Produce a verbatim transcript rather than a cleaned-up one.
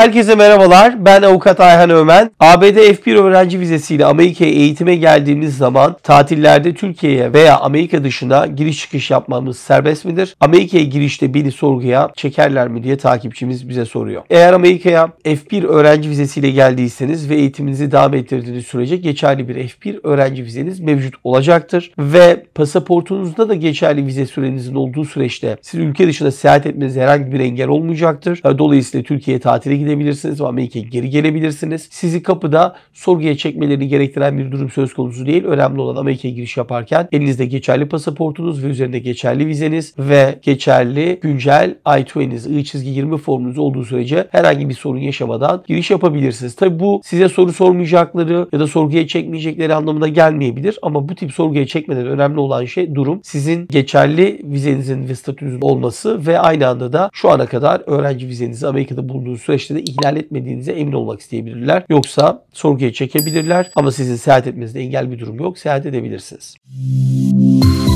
Herkese merhabalar. Ben Avukat Ayhan Ömen. A B D F bir öğrenci vizesiyle Amerika'ya eğitime geldiğimiz zaman tatillerde Türkiye'ye veya Amerika dışına giriş çıkış yapmamız serbest midir? Amerika'ya girişte beni sorguya çekerler mi diye takipçimiz bize soruyor. Eğer Amerika'ya F bir öğrenci vizesiyle geldiyseniz ve eğitiminizi devam ettirdiğiniz sürece geçerli bir F bir öğrenci vizeniz mevcut olacaktır. Ve pasaportunuzda da geçerli vize sürenizin olduğu süreçte siz ülke dışına seyahat etmenize herhangi bir engel olmayacaktır. Dolayısıyla Türkiye'ye tatile gidebilirsiniz ve Amerika'ya geri gelebilirsiniz. Sizi kapıda sorguya çekmelerini gerektiren bir durum söz konusu değil. Önemli olan Amerika'ya giriş yaparken elinizde geçerli pasaportunuz ve üzerinde geçerli vizeniz ve geçerli güncel I yirminiz, I yirmi formunuz olduğu sürece herhangi bir sorun yaşamadan giriş yapabilirsiniz. Tabi bu size soru sormayacakları ya da sorguya çekmeyecekleri anlamına gelmeyebilir ama bu tip sorguya çekmeden önemli olan şey durum sizin geçerli vizenizin ve statünüzün olması ve aynı anda da şu ana kadar öğrenci vizenizi Amerika'da bulunduğunuz süreçte de ihlal etmediğinize emin olmak isteyebilirler. Yoksa sorguya çekebilirler ama sizin seyahat etmenizde engel bir durum yok. Seyahat edebilirsiniz.